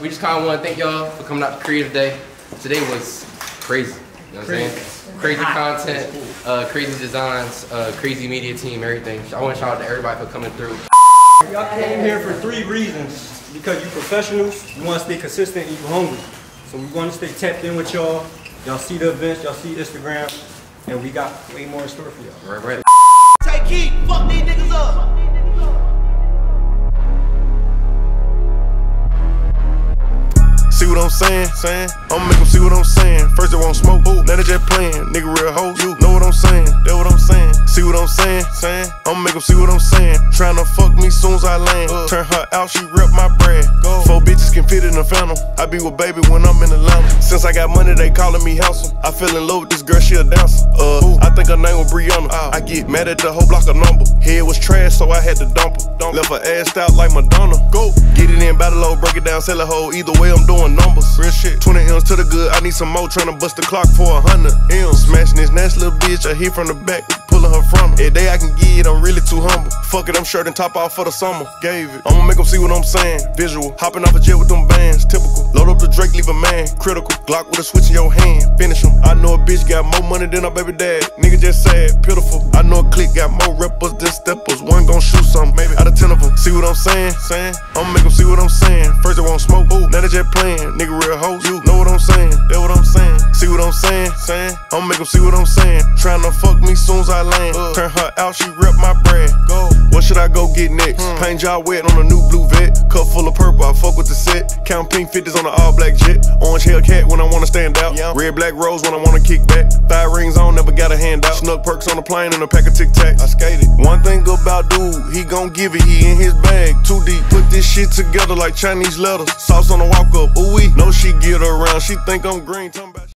we just kind of want to thank y'all for coming out to Kreator Day. Today was crazy. You know what I'm saying? Crazy content, crazy designs, crazy media team, everything. I want to shout out to everybody for coming through. Y'all came here for 3 reasons. Because you professionals, you want to stay consistent, and you hungry. So we want to stay tapped in with y'all. Y'all see the events, y'all see Instagram, and we got way more in store for y'all. Right. Take heat, fuck these niggas up. See what I'm saying? I'ma make them see what I'm saying. First they won't smoke, now they just playing. Nigga real hoes, you know what I'm saying? That what I'm saying. See what I'm saying? I'ma make them see what I'm saying. Tryna fuck me soon as I land. Turn her out, she rep my brand. 4 bitches can fit in a phantom. I be with baby when I'm in Atlanta. Since I got money, they calling me handsome. I fell in love with this girl, she a dancer. I think her name was Brianna. I get mad at the whole block of number. Head was trash, so I had to dump her. Left her ass out like Madonna. Go get it in, battle low, break it down, sell a hoe. Either way, I'm doing numbers. Real shit. 20 M's to the good. I need some more. Tryna bust the clock for 100 M's. Smashing this nasty little bitch. I hit from the back, pulling her from her. Every day I can get it, I'm really too humble. Fuck it, I'm shirt and top off for the summer. Gave it. I'ma make them see what I'm saying. Visual. Hopping off a jet with them bands. Typical. Load up the Drake, leave a man. Critical. Glock with a switch in your hand. Finish him. I know a bitch got more money than her baby dad. Nigga just sad, pitiful. I know a clique got more rappers than steppers. One gon' shoot something, maybe out of 10 of them. See what I'm saying? I'ma make them see what I'm saying. First they won't smoke, now they just playing. Nigga real hoes, you know what I'm saying? That what I'm saying. See what I'm saying? I'ma make them see what I'm saying. Tryna fuck me soon as I land. Turn her out, she rep my brand. What should I go get next? Paint job wet on a new blue vet. Cup full of purple, I fuck with the set. Count pink 50s on the all black jet. Orange Hellcat when I wanna stand out. Red black rose when I wanna kick back. 5 rings on, never got a hand out. Snuck perks on the plane and a pack of Tic Tacs. I skated. One thing about dude, he gon' give it, he in his bag. Too deep, put this shit together like Chinese letters. Sauce on the walk up, ooh wee. Know she get around, she think I'm green.